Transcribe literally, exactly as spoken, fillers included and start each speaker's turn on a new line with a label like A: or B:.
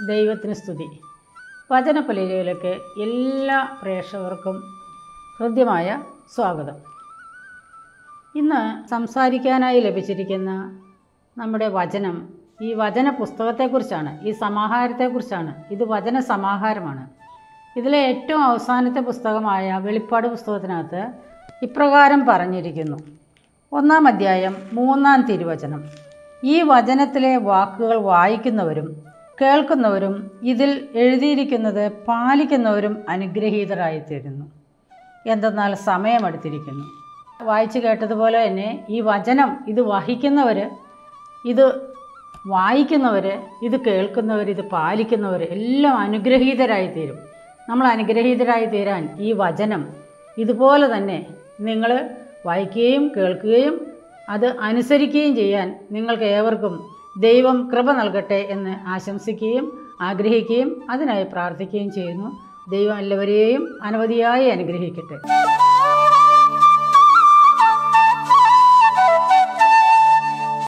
A: ദൈവത്തിന് സ്തുതി. വചനപ്പലകയിലേക്ക് എല്ലാ പ്രേക്ഷകർക്കും ഹൃദ്യമായ സ്വാഗതം. ഇന്ന് സംസാരിക്കാനായി ലഭിച്ചിരിക്കുന്ന നമ്മുടെ വചനം ഈ വചന പുസ്തകത്തെക്കുറിച്ചാണ്, ഈ സമാഹാരത്തെക്കുറിച്ചാണ്. ഇത് വചന സമാഹാരമാണ്. ഇതിലെ ഏറ്റവും അവസാനത്തെ പുസ്തകമായ വെളിപ്പാട് പുസ്തകത്തിനകത്ത് ഇപ്രകാരം പറഞ്ഞിരിക്കുന്നു. ഒന്നാം അധ്യായം മൂന്നാം തിരുവചനം: ഈ വചനത്തിലെ വാക്കുകൾ വായിക്കുന്നവരും കേൾക്കുന്നവരും ഇതിൽ എഴുതിയിരിക്കുന്നത് പാലിക്കുന്നവരും അനുഗ്രഹീതരായിത്തീരുന്നു. എന്തെന്നാൽ സമയമെടുത്തിരിക്കുന്നു. വായിച്ചു കേട്ടതുപോലെ തന്നെ ഈ വചനം ഇത് വഹിക്കുന്നവർ, ഇത് വായിക്കുന്നവർ, ഇത് കേൾക്കുന്നവർ, ഇത് പാലിക്കുന്നവർ എല്ലാം അനുഗ്രഹീതരായിത്തീരും. നമ്മൾ അനുഗ്രഹീതരായി തീരാൻ ഈ വചനം ഇതുപോലെ തന്നെ നിങ്ങൾ വായിക്കുകയും കേൾക്കുകയും അത് അനുസരിക്കുകയും ചെയ്യാൻ നിങ്ങൾക്ക് ഏവർക്കും ദൈവം കൃപ നൽകട്ടെ എന്ന് ആശംസിക്കുകയും ആഗ്രഹിക്കുകയും അതിനായി പ്രാർത്ഥിക്കുകയും ചെയ്യുന്നു. ദൈവം എല്ലാവരെയും അനവധിയായി അനുഗ്രഹിക്കട്ടെ.